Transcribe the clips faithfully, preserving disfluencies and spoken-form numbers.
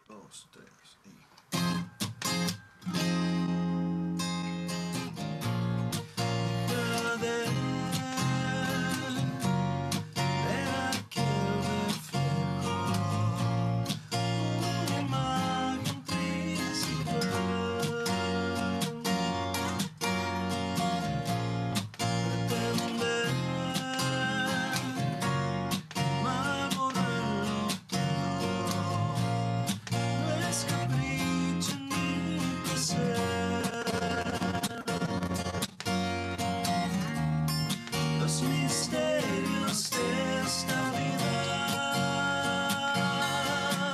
Dos, tres y... Los misterios de esta vida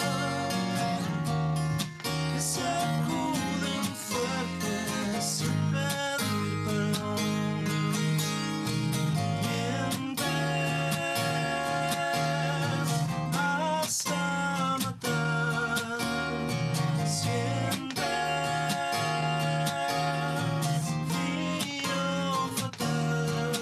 que sacuden fuerte sin pedir perdón. Mientes hasta matar, sientes frío fatal.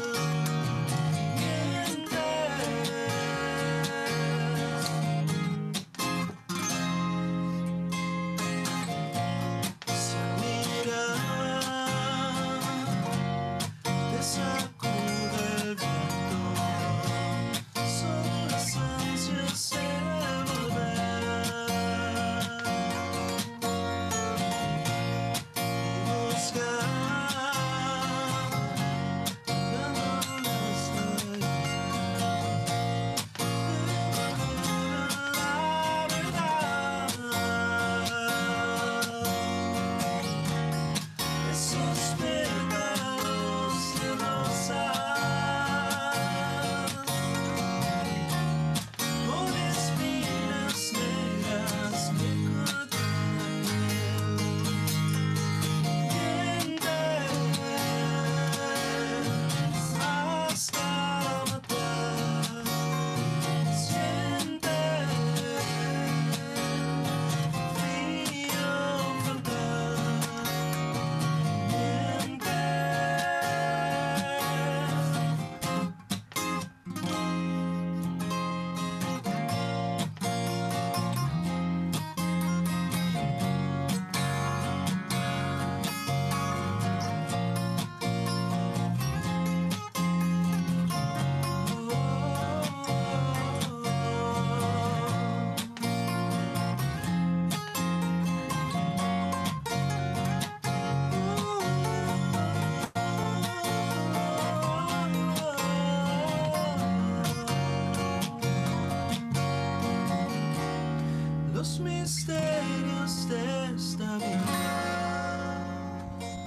Los misterios de esta vida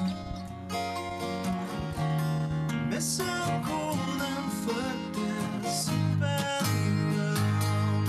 me sacuden fuerte sin pedir perdón.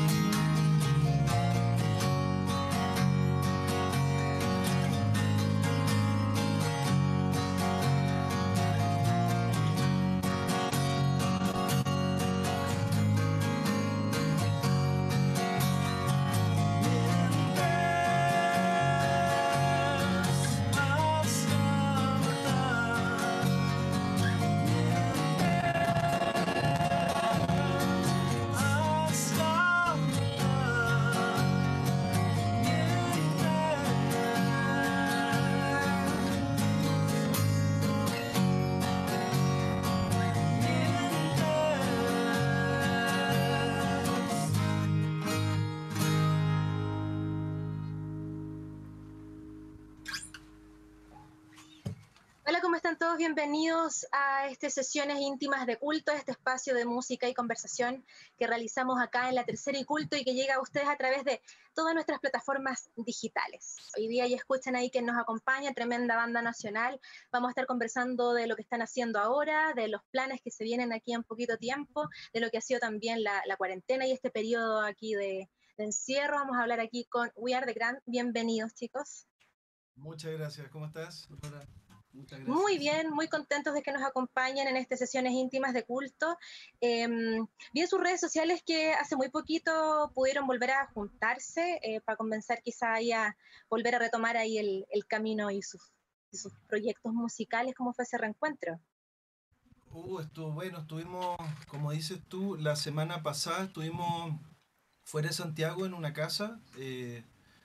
Hola, ¿cómo están todos? Bienvenidos a este Sesiones Íntimas de Culto, este espacio de música y conversación que realizamos acá en La Tercera y Culto y que llega a ustedes a través de todas nuestras plataformas digitales. Hoy día ya escuchan ahí que nos acompaña, tremenda banda nacional. Vamos a estar conversando de lo que están haciendo ahora, de los planes que se vienen aquí en poquito tiempo, de lo que ha sido también la, la cuarentena y este periodo aquí de, de encierro. Vamos a hablar aquí con We Are The Grand. Bienvenidos, chicos. Muchas gracias, ¿cómo estás, doctora? Muchas gracias. Muy bien, muy contentos de que nos acompañen en estas sesiones íntimas de culto. Eh, vi en sus redes sociales que hace muy poquito pudieron volver a juntarse eh, para comenzar quizá ahí a volver a retomar ahí el, el camino y sus, y sus proyectos musicales. ¿Cómo fue ese reencuentro? Uh, estuvo bueno, estuvimos, como dices tú, la semana pasada estuvimos fuera de Santiago en una casa. Eh,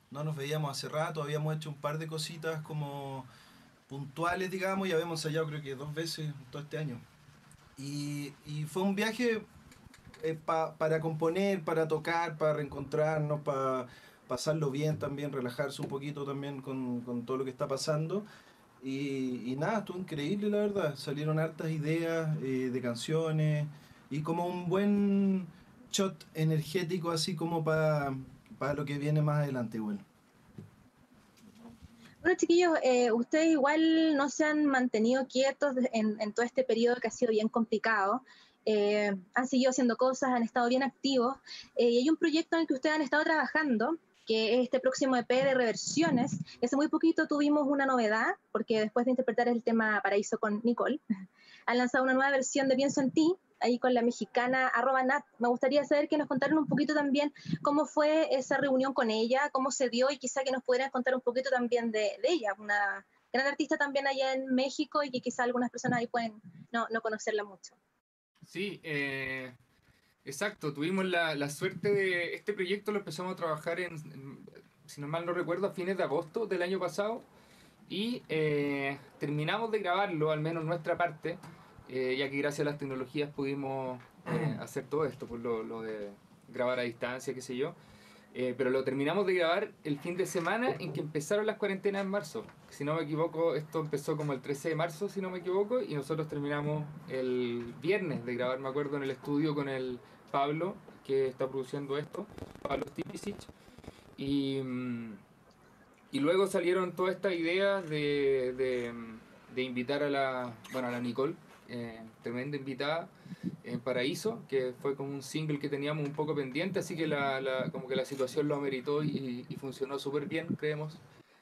no nos veíamos hace rato, habíamos hecho un par de cositas como puntuales, digamos, y habíamos ensayado creo que dos veces todo este año. Y, y fue un viaje eh, pa- para componer, para tocar, para reencontrarnos, para pasarlo bien también, relajarse un poquito también con, con todo lo que está pasando. Y, y nada, estuvo increíble la verdad. Salieron hartas ideas eh, de canciones y como un buen shot energético así como para, para lo que viene más adelante, bueno. Bueno, chiquillos, eh, ustedes igual no se han mantenido quietos en, en todo este periodo que ha sido bien complicado. Eh, han seguido haciendo cosas, han estado bien activos. Eh, y hay un proyecto en el que ustedes han estado trabajando, que es este próximo E P de reversiones. Hace muy poquito tuvimos una novedad, porque después de interpretar el tema Paraíso con Nicole, han lanzado una nueva versión de Pienso en ti, ahí con la mexicana arroba Nat. Me gustaría saber que nos contaran un poquito también cómo fue esa reunión con ella, cómo se dio y quizá que nos pudieran contar un poquito también de, de ella, una gran artista también allá en México y que quizá algunas personas ahí pueden no, no conocerla mucho. Sí, eh, exacto. Tuvimos la, la suerte de... Este proyecto lo empezamos a trabajar en, en- si no mal no recuerdo, a fines de agosto del año pasado. Y eh, terminamos de grabarlo, al menos nuestra parte, eh, ya que gracias a las tecnologías pudimos eh, hacer todo esto, por lo, lo de grabar a distancia, qué sé yo. Eh, pero lo terminamos de grabar el fin de semana en que empezaron las cuarentenas en marzo. Si no me equivoco, esto empezó como el trece de marzo, si no me equivoco, y nosotros terminamos el viernes de grabar, me acuerdo, en el estudio con el Pablo, que está produciendo esto, Pablo Stipicic. Y, mm, y luego salieron todas estas ideas de, de, de invitar a la, bueno, a la Nicole, eh, tremenda invitada, en Paraíso, que fue como un single que teníamos un poco pendiente, así que la, la- como que la situación lo ameritó y, y funcionó súper bien, creemos.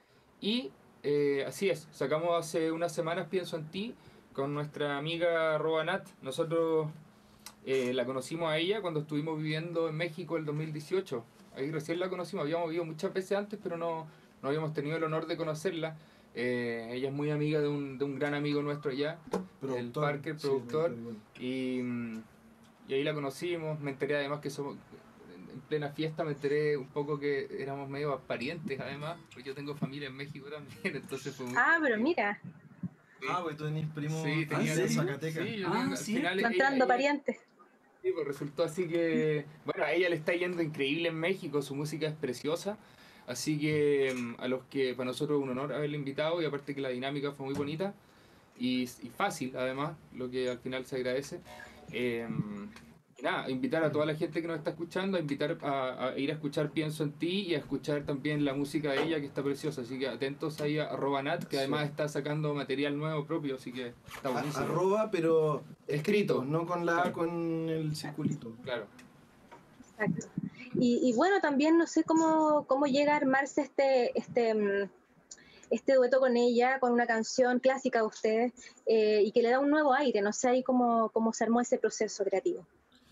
Y eh, así es, sacamos hace unas semanas Pienso en ti con nuestra amiga Robanat. Nosotros eh, la conocimos a ella cuando estuvimos viviendo en México el dos mil dieciocho. Ahí recién la conocimos, habíamos vivido muchas veces antes, pero no, no habíamos tenido el honor de conocerla. Eh, ella es muy amiga de un, de un gran amigo nuestro allá, el Productor, Parker, sí, productor, productor igual. y, mm, y ahí la conocimos. Me enteré además que somos, en plena fiesta me enteré un poco que éramos medio parientes además, pues yo tengo familia en México también, entonces fue muy Ah, pero divertido. mira, Ah, Sí, pues tú tenés primos sí, ¿Ah, en tenía, allá en tenía, serio? Zacatecas. sí, yo Ah, tengo, al final cierto. ella, entrando ella parientes. sí, pues resultó así que, bueno, a ella le está yendo increíble en México, su música es preciosa, así que mm, a los que, para nosotros es un honor haberle invitado y aparte que la dinámica fue muy bonita y, y fácil además, lo que al final se agradece. Eh, y nada, invitar a toda la gente que nos está escuchando, a invitar a, a ir a escuchar Pienso en ti y a escuchar también la música de ella que está preciosa, así que atentos ahí a arroba Nat, que Sí. además está sacando material nuevo propio, así que está A- buenísimo. arroba, pero escrito, Escrito, no con la A, claro. con el circulito. Claro. Exacto. Y, y bueno, también no sé cómo, cómo llega a armarse este, este, mm, este dueto con ella, con una canción clásica de ustedes, eh, y que le da un nuevo aire. No sé ahí cómo, cómo se armó ese proceso creativo.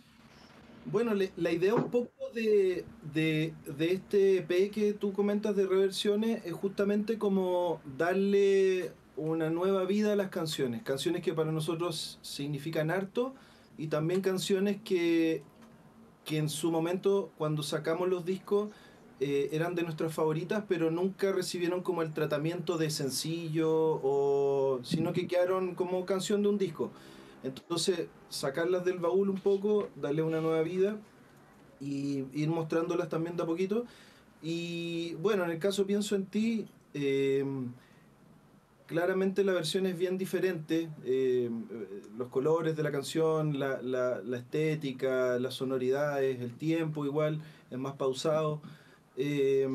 Bueno, le- la idea un poco de, de, de este E P que tú comentas de reversiones es justamente como darle una nueva vida a las canciones. Canciones que para nosotros significan harto y también canciones que, que en su momento, cuando sacamos los discos, eh, eran de nuestras favoritas, pero nunca recibieron como el tratamiento de sencillo, o, sino que quedaron como canción de un disco. Entonces, sacarlas del baúl un poco, darle una nueva vida y ir mostrándolas también de a poquito. Y bueno, en el caso Pienso en ti, eh, claramente la versión es bien diferente. Eh, los colores de la canción, la, la, la estética, las sonoridades, el tiempo igual es más pausado. Eh,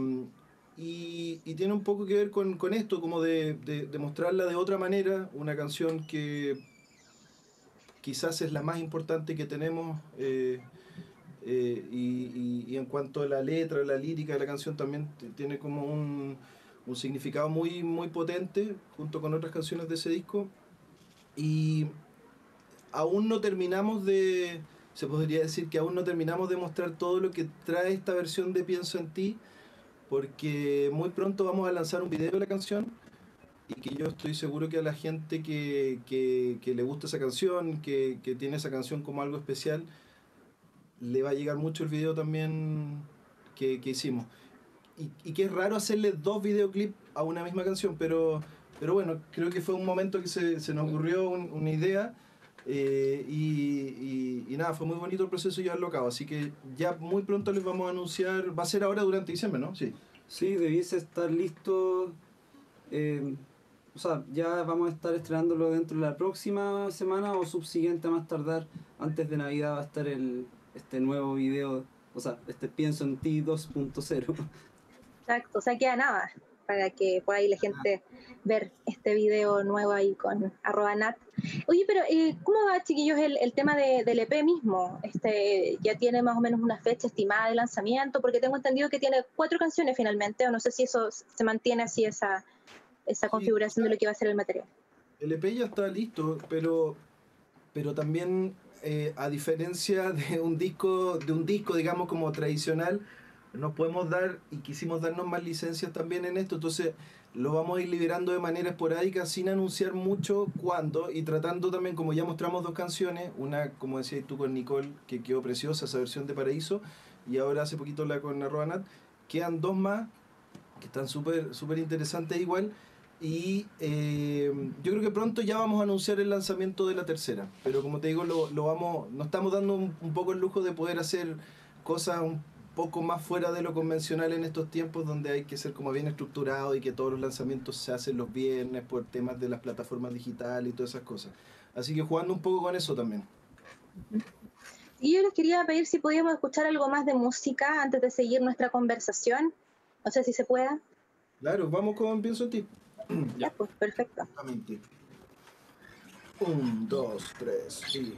y, y tiene un poco que ver con, con esto, como de, de, de mostrarla de otra manera, una canción que quizás es la más importante que tenemos. Eh, eh, y, y, y en cuanto a la letra, la lírica de la canción también t- tiene como un, un significado muy, muy potente junto con otras canciones de ese disco. Y aún no terminamos de, se podría decir que aún no terminamos de mostrar todo lo que trae esta versión de Pienso en ti, porque muy pronto vamos a lanzar un video de la canción y que yo estoy seguro que a la gente que, que, que le gusta esa canción, que, que tiene esa canción como algo especial, le va a llegar mucho el video también que, que hicimos. y, y que es raro hacerle dos videoclips a una misma canción, pero, pero bueno, creo que fue un momento que se, se nos ocurrió un, una idea. Eh, y, y, y nada, fue muy bonito el proceso de llevarlo a cabo, así que ya muy pronto les vamos a anunciar, va a ser ahora durante diciembre, ¿no? Sí. Sí, debiese estar listo, eh, o sea, ya vamos a estar estrenándolo dentro de la próxima semana o subsiguiente a más tardar, antes de Navidad va a estar el, este nuevo video, o sea, este Pienso en Ti dos punto cero. Exacto, o sea, queda nada para que pueda ahí la gente ver este video nuevo ahí con arroba nat. Oye, pero eh, ¿cómo va, chiquillos, el, el tema de, del E P mismo? Este, ¿ya tiene más o menos una fecha estimada de lanzamiento? Porque tengo entendido que tiene cuatro canciones finalmente, o no sé si eso se mantiene así, esa, esa configuración de lo que va a ser el material. El E P ya está listo, pero, pero también, eh, a diferencia de un disco, de un disco, digamos, como tradicional, nos podemos dar y quisimos darnos más licencias también en esto, entonces lo vamos a ir liberando de manera esporádica sin anunciar mucho cuándo y tratando también, como ya mostramos dos canciones, una como decías tú con Nicole que quedó preciosa, esa versión de Paraíso, y ahora hace poquito la con arroba nat, quedan dos más que están súper súper interesantes igual, y eh, yo creo que pronto ya vamos a anunciar el lanzamiento de la tercera, pero como te digo, lo, lo vamos, nos estamos dando un, un poco el lujo de poder hacer cosas un poco más fuera de lo convencional en estos tiempos donde hay que ser como bien estructurado y que todos los lanzamientos se hacen los viernes por temas de las plataformas digitales y todas esas cosas. Así que jugando un poco con eso también. Y yo les quería pedir si podíamos escuchar algo más de música antes de seguir nuestra conversación. No sé si se pueda. Claro, vamos con Pienso en Ti. Ya, pues, perfecto. Exactamente. Un, dos, tres, sí.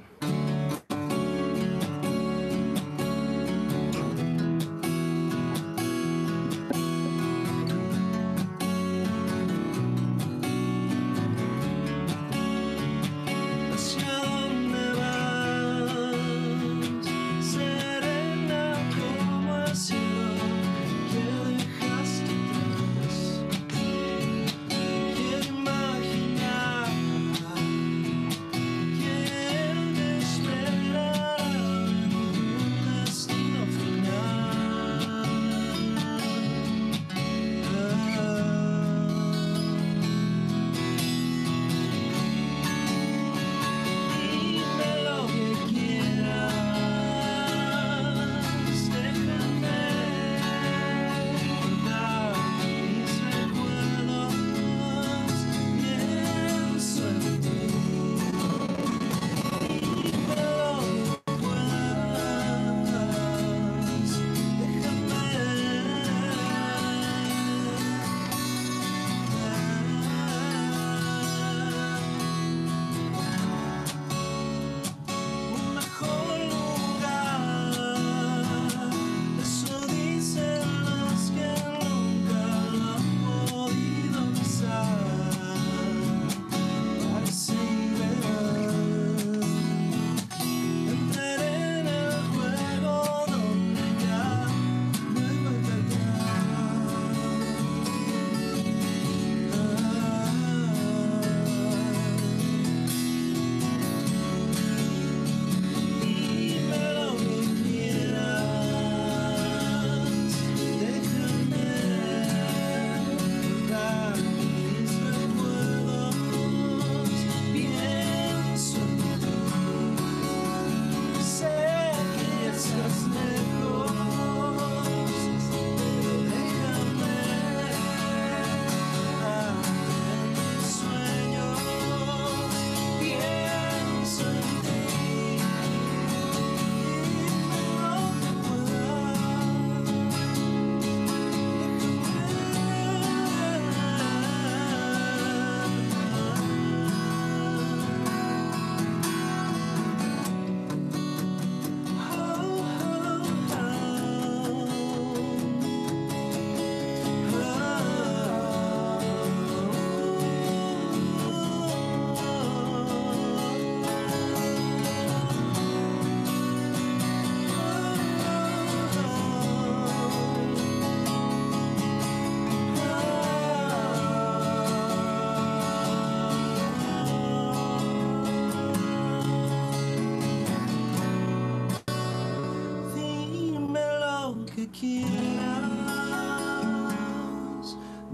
Dime lo que quieras.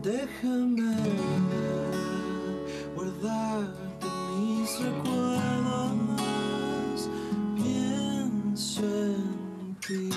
Déjame guardarte mis recuerdos, pienso en ti.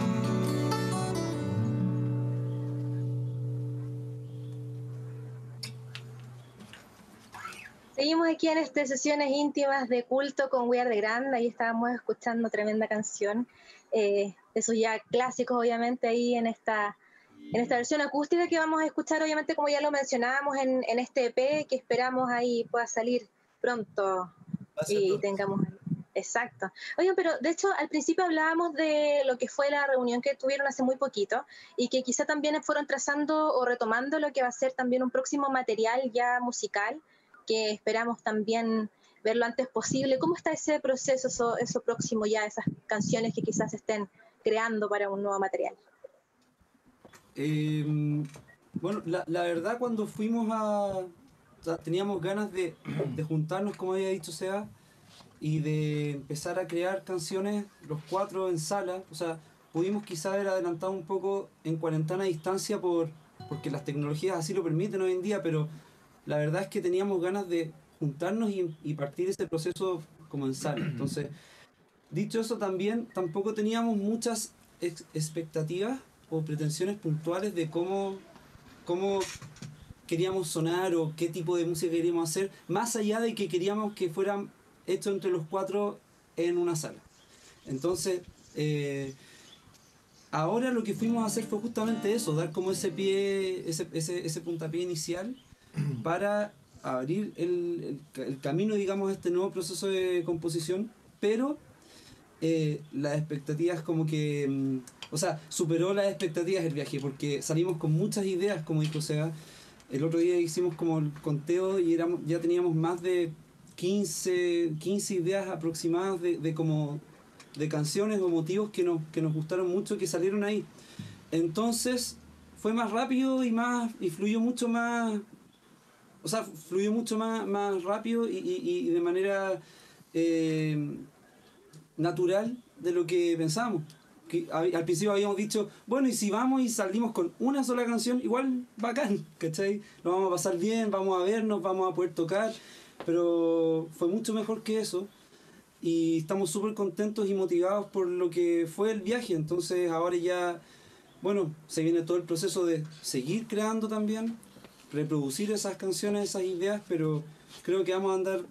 Seguimos aquí en estas sesiones íntimas de culto con We Are The Grand. Ahí estábamos escuchando tremenda canción, eh, esos ya clásicos obviamente ahí en esta, en esta versión acústica que vamos a escuchar obviamente como ya lo mencionábamos en, en este E P que esperamos ahí pueda salir pronto y pronto. tengamos... Exacto. Oigan, pero de hecho al principio hablábamos de lo que fue la reunión que tuvieron hace muy poquito y que quizá también fueron trazando o retomando lo que va a ser también un próximo material ya musical que esperamos también ver lo antes posible. ¿Cómo está ese proceso, eso, eso próximo ya, esas canciones que quizás estén creando para un nuevo material? Eh, bueno, la, la verdad cuando fuimos a... O sea, teníamos ganas de, de juntarnos, como había dicho Seba, y de empezar a crear canciones los cuatro en sala. O sea, pudimos quizá haber adelantado un poco en cuarentena a distancia por, porque las tecnologías así lo permiten hoy en día, pero la verdad es que teníamos ganas de juntarnos y, y partir ese proceso como en sala. Entonces, dicho eso también, tampoco teníamos muchas ex expectativas o pretensiones puntuales de cómo, cómo queríamos sonar o qué tipo de música queríamos hacer, más allá de que queríamos que fueran hechos entre los cuatro en una sala. Entonces, eh, ahora lo que fuimos a hacer fue justamente eso, dar como ese pie, ese, ese, ese puntapié inicial para abrir el, el, el camino, digamos, a este nuevo proceso de composición, pero eh, las expectativas como que, mm, o sea, superó las expectativas el viaje, porque salimos con muchas ideas, como dijo Seba. El otro día hicimos como el conteo y éramos, ya teníamos más de quince, quince ideas aproximadas de, de, como, de canciones o motivos que nos, que nos gustaron mucho, que salieron ahí. Entonces fue más rápido y, más, y fluyó mucho más, o sea, fluyó mucho más, más rápido y, y, y de manera eh, natural de lo que pensábamos. Que al principio habíamos dicho, bueno, y si vamos y salimos con una sola canción, igual bacán, ¿cachai? Nos vamos a pasar bien, vamos a vernos, vamos a poder tocar, pero fue mucho mejor que eso y estamos súper contentos y motivados por lo que fue el viaje. Entonces ahora ya, bueno, se viene todo el proceso de seguir creando también, reproducir esas canciones, esas ideas, pero creo que vamos a andar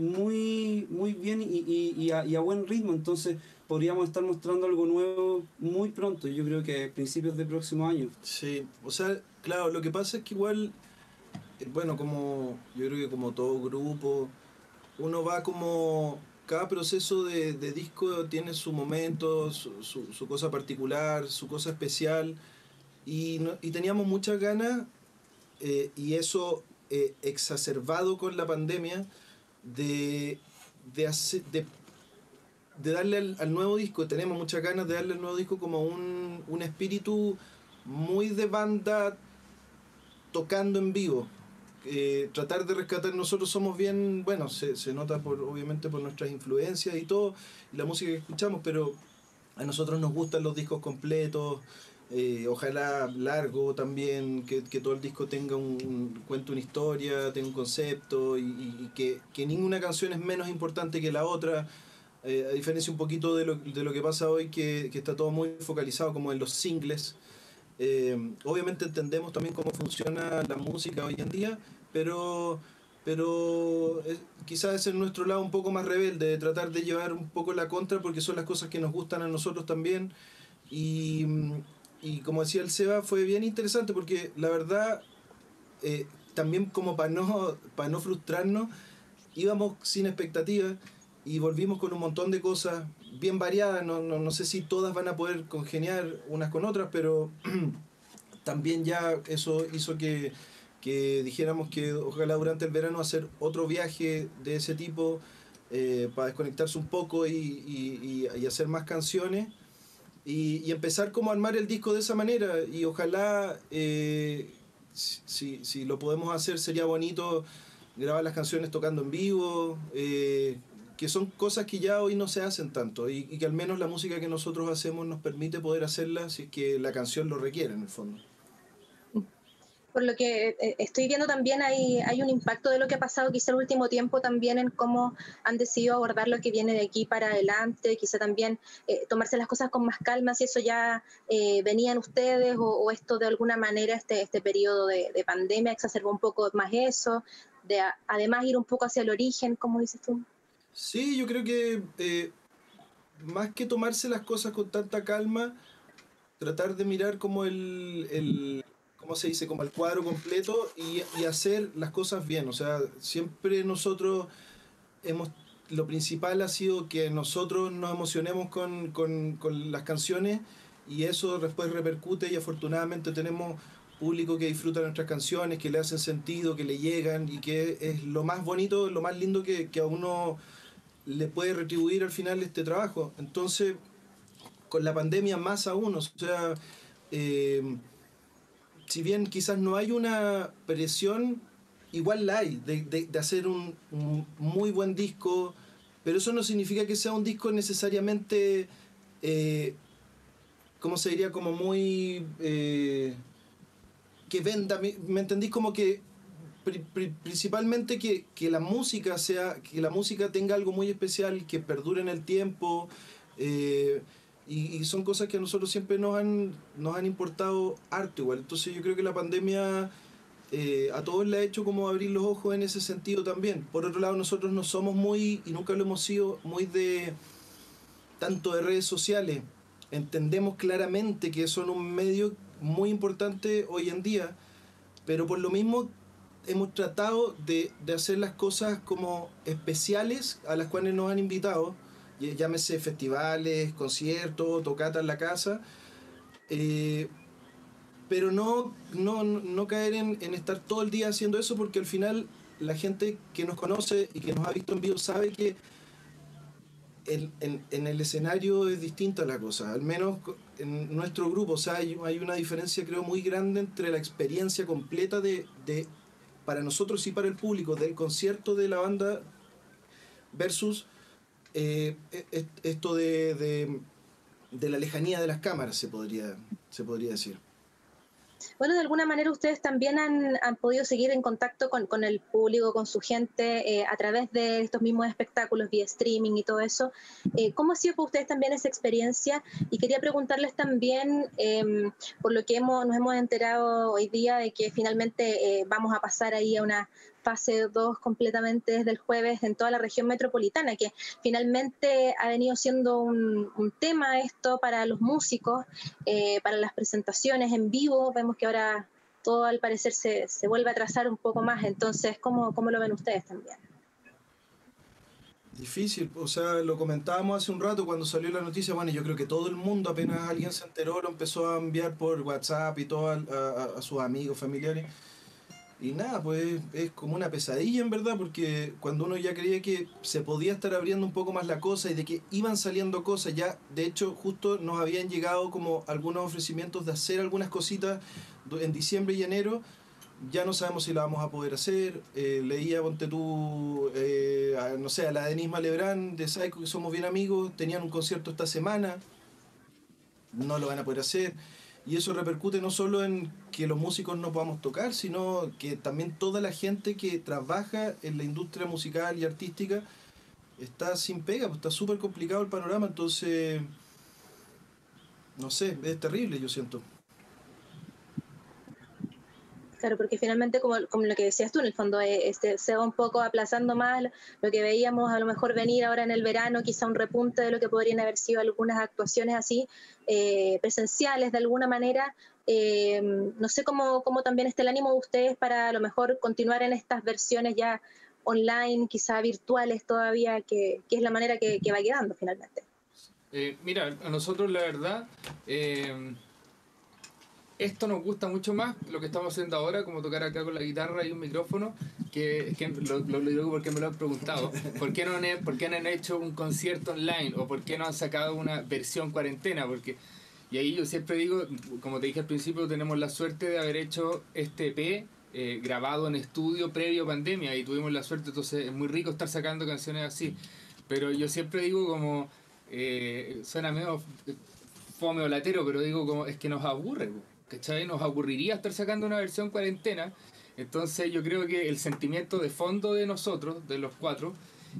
muy muy bien y, y, y, a, y a buen ritmo, entonces podríamos estar mostrando algo nuevo muy pronto, yo creo que a principios del próximo año. Sí, o sea, claro, lo que pasa es que igual, bueno, como yo creo que como todo grupo, uno va como, cada proceso de, de disco tiene su momento, su, su, su cosa particular, su cosa especial, y, no, y teníamos muchas ganas, eh, y eso eh, exacerbado con la pandemia, de, de, hacer, de, de darle al, al nuevo disco, tenemos muchas ganas de darle al nuevo disco como un, un espíritu muy de banda tocando en vivo. Eh, tratar de rescatar, nosotros somos bien, bueno, se, se nota por, obviamente por nuestras influencias y todo, y la música que escuchamos, pero a nosotros nos gustan los discos completos, eh, ojalá largo también, que, que todo el disco tenga un, un cuente una historia, tenga un concepto, y, y, y que, que ninguna canción es menos importante que la otra, eh, a diferencia un poquito de lo, de lo que pasa hoy, que, que está todo muy focalizado como en los singles. Eh, obviamente entendemos también cómo funciona la música hoy en día, pero, pero es, quizás es en nuestro lado un poco más rebelde, de tratar de llevar un poco la contra, porque son las cosas que nos gustan a nosotros también. Y, y como decía el Seba, fue bien interesante porque la verdad, eh, también como para no, para no frustrarnos, íbamos sin expectativas y volvimos con un montón de cosas bien variadas, no, no, no sé si todas van a poder congeniar unas con otras, pero también ya eso hizo que, que dijéramos que ojalá durante el verano hacer otro viaje de ese tipo, eh, para desconectarse un poco y, y, y, y hacer más canciones y, y empezar como a armar el disco de esa manera, y ojalá, eh, si, si lo podemos hacer, sería bonito grabar las canciones tocando en vivo, eh, que son cosas que ya hoy no se hacen tanto, y, y que al menos la música que nosotros hacemos nos permite poder hacerla si es que la canción lo requiere en el fondo. Por lo que eh, estoy viendo también hay, hay un impacto de lo que ha pasado quizá el último tiempo también en cómo han decidido abordar lo que viene de aquí para adelante, quizá también eh, tomarse las cosas con más calma, si eso ya eh, venían ustedes o, o esto de alguna manera, este, este periodo de, de pandemia exacerbó un poco más eso, de a, además ir un poco hacia el origen, como dices tú. Sí, yo creo que eh, más que tomarse las cosas con tanta calma, tratar de mirar como el, el ¿cómo se dice? Como el cuadro completo y, y hacer las cosas bien. O sea, siempre nosotros hemos, lo principal ha sido que nosotros nos emocionemos con, con, con las canciones y eso después repercute y afortunadamente tenemos público que disfruta nuestras canciones, que le hacen sentido, que le llegan y que es lo más bonito, lo más lindo que, que a uno le puede retribuir al final este trabajo. Entonces, con la pandemia más aún, o sea, eh, si bien quizás no hay una presión, igual la hay, de, de, de hacer un, un, muy buen disco, pero eso no significa que sea un disco necesariamente, eh, ¿cómo se diría? Como muy... Eh, que venda, ¿me, me entendís? Como que pri, pri, principalmente que, que la música sea, que la música tenga algo muy especial, que perdure en el tiempo, eh, y, y son cosas que a nosotros siempre nos han, nos han importado harto igual. Entonces yo creo que la pandemia eh, a todos le ha hecho como abrir los ojos en ese sentido también. Por otro lado, nosotros no somos muy, y nunca lo hemos sido, muy de tanto de redes sociales. Entendemos claramente que son un medio muy importante hoy en día, pero por lo mismo hemos tratado de, de hacer las cosas como especiales a las cuales nos han invitado, llámese festivales, conciertos, tocatas en la casa, eh, pero no, no, no caer en, en estar todo el día haciendo eso porque al final la gente que nos conoce y que nos ha visto en vivo sabe que en, en, en el escenario es distinta la cosa, al menos en nuestro grupo, o sea, hay, hay una diferencia creo muy grande entre la experiencia completa de, de para nosotros y para el público del concierto de la banda versus eh, esto de, de, de la lejanía de las cámaras, se podría, se podría decir. Bueno, de alguna manera ustedes también han, han podido seguir en contacto con, con el público, con su gente, eh, a través de estos mismos espectáculos vía streaming y todo eso. Eh, ¿Cómo ha sido para ustedes también esa experiencia? Y quería preguntarles también, eh, por lo que hemos, nos hemos enterado hoy día, de que finalmente eh, vamos a pasar ahí a una fase dos completamente desde el jueves en toda la región metropolitana, que finalmente ha venido siendo un, un tema esto para los músicos, eh, para las presentaciones en vivo. Vemos que ahora todo al parecer se, se vuelve a trazar un poco más, entonces, ¿cómo, cómo lo ven ustedes también? Difícil, o sea, lo comentábamos hace un rato cuando salió la noticia, bueno, yo creo que todo el mundo, apenas alguien se enteró, lo empezó a enviar por WhatsApp y todo a, a, a sus amigos, familiares. Y nada, pues es como una pesadilla en verdad, porque cuando uno ya creía que se podía estar abriendo un poco más la cosa y de que iban saliendo cosas, ya de hecho justo nos habían llegado como algunos ofrecimientos de hacer algunas cositas en diciembre y enero, ya no sabemos si la vamos a poder hacer. Eh, leía, ponte tú, eh, a, no sé, a la Denise Malebrán de Psycho, que somos bien amigos, tenían un concierto esta semana, no lo van a poder hacer. Y eso repercute no solo en que los músicos no podamos tocar, sino que también toda la gente que trabaja en la industria musical y artística está sin pega, pues está súper complicado el panorama, entonces, no sé, es terrible, yo siento. Claro, porque finalmente, como, como lo que decías tú, en el fondo eh, este, se va un poco aplazando más lo que veíamos a lo mejor venir ahora en el verano, quizá un repunte de lo que podrían haber sido algunas actuaciones así, eh, presenciales de alguna manera. Eh, no sé cómo, cómo también está el ánimo de ustedes para a lo mejor continuar en estas versiones ya online, quizá virtuales todavía, que, que es la manera que, que va quedando finalmente. Eh, mira, a nosotros la verdad... Eh, esto nos gusta mucho más, lo que estamos haciendo ahora, como tocar acá con la guitarra y un micrófono, que, que lo, lo, lo digo porque me lo han preguntado. ¿Por qué, no han, ¿Por qué no han hecho un concierto online? ¿O por qué no han sacado una versión cuarentena? Porque, y ahí yo siempre digo, como te dije al principio, tenemos la suerte de haber hecho este E P eh, grabado en estudio previo pandemia, y tuvimos la suerte, entonces es muy rico estar sacando canciones así. Pero yo siempre digo como, eh, suena medio fome o latero, pero digo como, es que nos aburre, ¿cachai? Nos aburriría estar sacando una versión cuarentena. Entonces yo creo que el sentimiento de fondo de nosotros, de los cuatro,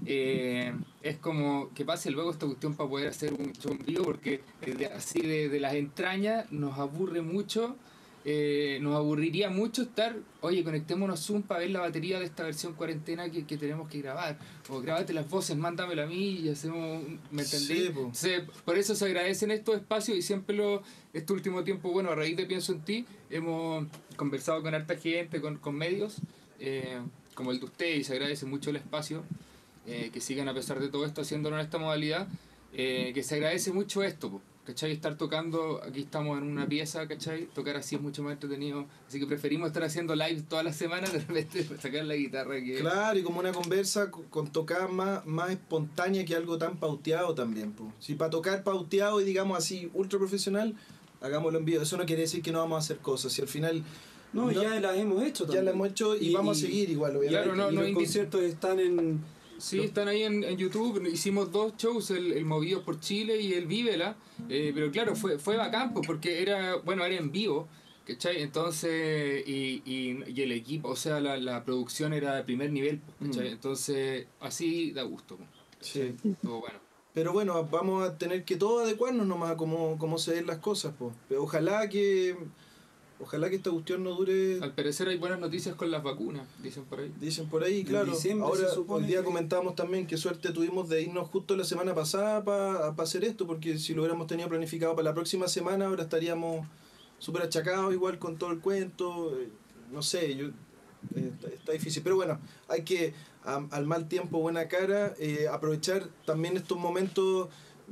eh, es como que pase luego esta cuestión para poder hacer un show en vivo, porque de, así de, de las entrañas nos aburre mucho, eh, nos aburriría mucho estar, oye, conectémonos Zoom para ver la batería de esta versión cuarentena que, que tenemos que grabar, o grábate las voces, mándamelo a mí y hacemos, ¿me entendí? Sí, po. Entonces, por eso se agradecen estos espacios y siempre lo, este último tiempo, bueno, a raíz de Pienso en Ti, hemos conversado con harta gente, con, con medios, eh, como el de usted, y se agradece mucho el espacio, eh, que sigan a pesar de todo esto haciéndolo en esta modalidad, eh, que se agradece mucho esto, po, ¿cachai? Estar tocando, aquí estamos en una pieza, ¿cachai? Tocar así es mucho más entretenido, así que preferimos estar haciendo live todas las semanas, de repente sacar la guitarra que... Claro, y como una conversa con, con tocar más, más espontánea que algo tan pauteado también, po. Si para tocar pauteado y digamos así ultra profesional, hagámoslo en vivo. Eso no quiere decir que no vamos a hacer cosas, si al final... No, no ya las hemos hecho también. Ya las hemos hecho y, y vamos a seguir igual, obviamente. Claro, no, y no los invi- conciertos están en... Sí, están ahí en, en YouTube. Hicimos dos shows, el, el Movidos por Chile y el Vívela. Eh, pero claro, fue, fue bacán, pues, porque era, bueno, era en vivo, ¿cachai? Entonces, y, y, y el equipo, o sea, la, la producción era de primer nivel, ¿cachai? Mm. Entonces, así da gusto, pues, Sí. todo bueno. Pero bueno, vamos a tener que todos adecuarnos nomás a cómo, cómo se ven las cosas, po. Pero ojalá que... Ojalá que esta cuestión no dure... Al parecer hay buenas noticias con las vacunas, dicen por ahí. Dicen por ahí, En claro. diciembre Ahora, se supone hoy día que- comentamos también qué suerte tuvimos de irnos justo la semana pasada para hacer esto, porque si lo hubiéramos tenido planificado para la próxima semana, ahora estaríamos súper achacados igual con todo el cuento. eh, No sé, yo, eh, está, está difícil. Pero bueno, hay que, a- al mal tiempo, buena cara, eh, aprovechar también estos momentos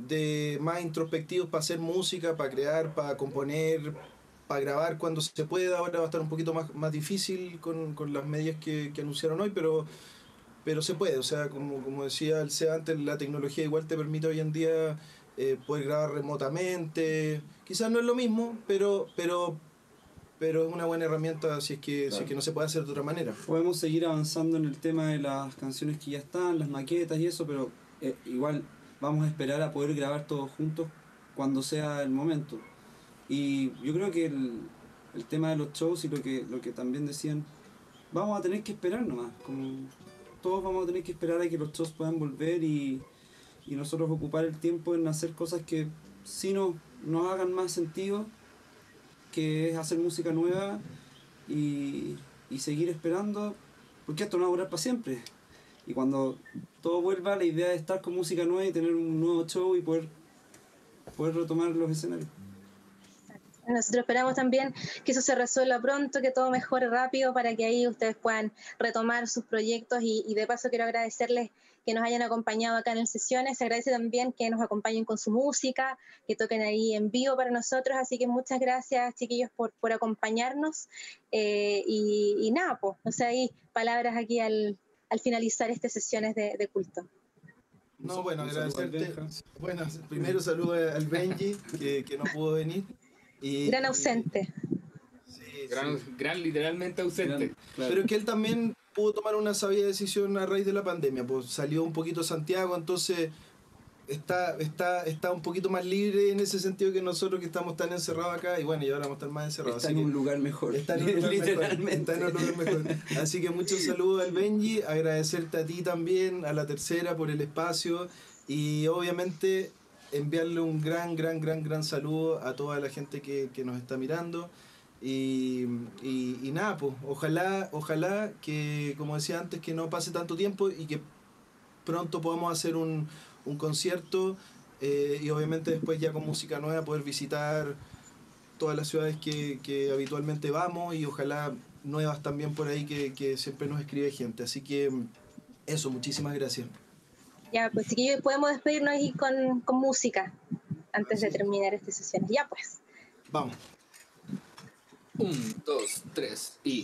de más introspectivos para hacer música, para crear, para componer, para grabar cuando se pueda. Ahora va a estar un poquito más, más difícil con, con las medidas que, que anunciaron hoy, pero, pero se puede. O sea, como, como decía el Seba antes, la tecnología igual te permite hoy en día eh, poder grabar remotamente. Quizás no es lo mismo, pero, pero, pero es una buena herramienta si es que, Claro. si es que no se puede hacer de otra manera. Podemos seguir avanzando en el tema de las canciones que ya están, las maquetas y eso, pero eh, igual vamos a esperar a poder grabar todos juntos cuando sea el momento. Y yo creo que el, el tema de los shows y lo que, lo que también decían, vamos a tener que esperar nomás, como todos vamos a tener que esperar a que los shows puedan volver y, y nosotros ocupar el tiempo en hacer cosas que sí nos, nos hagan más sentido, que es hacer música nueva y, y seguir esperando, porque esto no va a durar para siempre. Y cuando todo vuelva, la idea es estar con música nueva y tener un nuevo show y poder, poder retomar los escenarios. Nosotros esperamos también que eso se resuelva pronto, que todo mejore rápido para que ahí ustedes puedan retomar sus proyectos y, y de paso quiero agradecerles que nos hayan acompañado acá en sesiones. Se agradece también que nos acompañen con su música, que toquen ahí en vivo para nosotros, así que muchas gracias chiquillos por, por acompañarnos eh, y, y nada, pues, no sé, ahí palabras aquí al, al finalizar estas sesiones de, de culto. No, bueno, Un saludo al agradecerte. Benja. Bueno, primero saludo al Benji, que, que no pudo venir. Y, Gran ausente. Sí, Gran, sí. gran literalmente ausente. Claro. Pero es que él también pudo tomar una sabia decisión a raíz de la pandemia, pues salió un poquito a Santiago, entonces está, está, está un poquito más libre en ese sentido que nosotros que estamos tan encerrados acá, y bueno, y ahora vamos a estar más encerrados. Está así en que un lugar mejor. está en un lugar literalmente. mejor, está en un lugar mejor. Así que muchos saludos al Benji, agradecerte a ti también, a la tercera por el espacio, y obviamente enviarle un gran, gran, gran, gran saludo a toda la gente que, que nos está mirando. Y, y, y nada, pues, ojalá, ojalá que, como decía antes, que no pase tanto tiempo y que pronto podamos hacer un, un concierto eh, y obviamente después ya con música nueva poder visitar todas las ciudades que, que habitualmente vamos y ojalá nuevas también por ahí que, que siempre nos escribe gente. Así que eso, muchísimas gracias. Ya, pues chiquillos, podemos despedirnos ahí con, con música antes de terminar estas sesiones. Ya, pues. Vamos. Un, dos, tres y...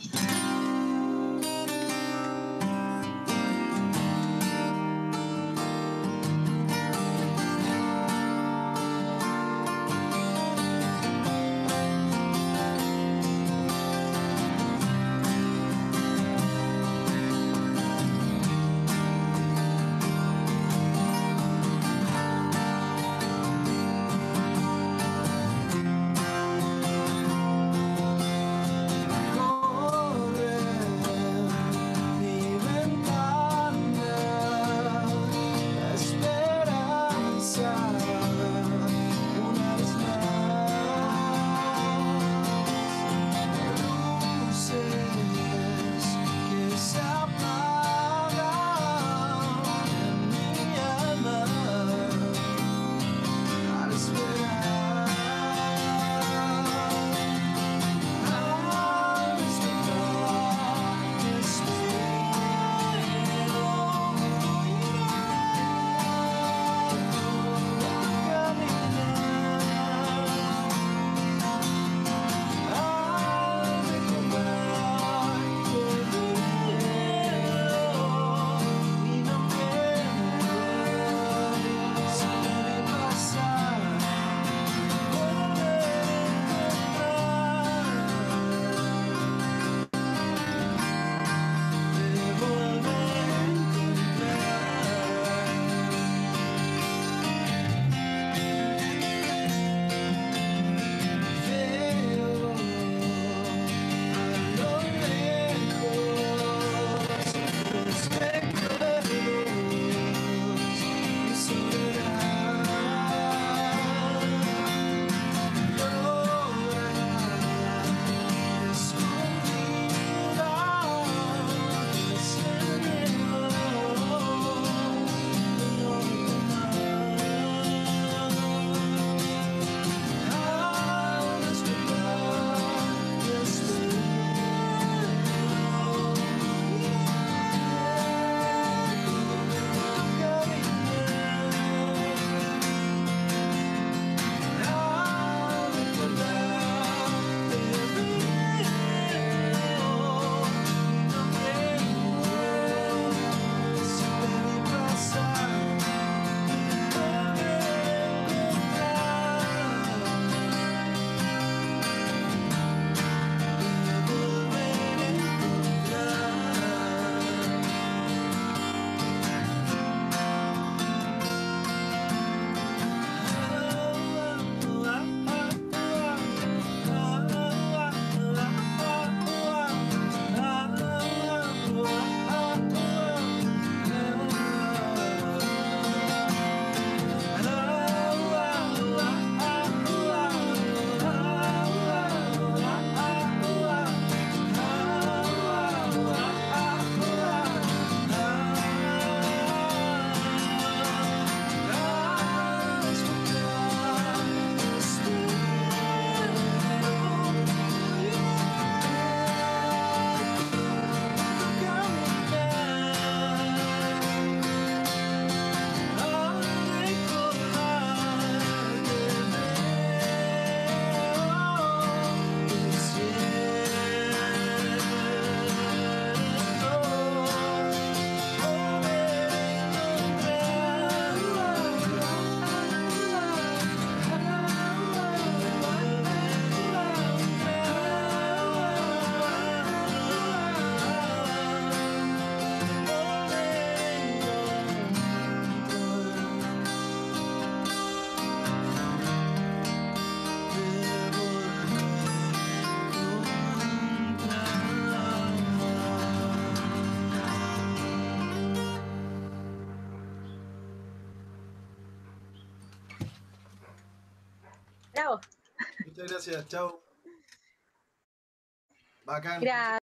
Bravo. Muchas gracias, chao. Bacán. Gracias.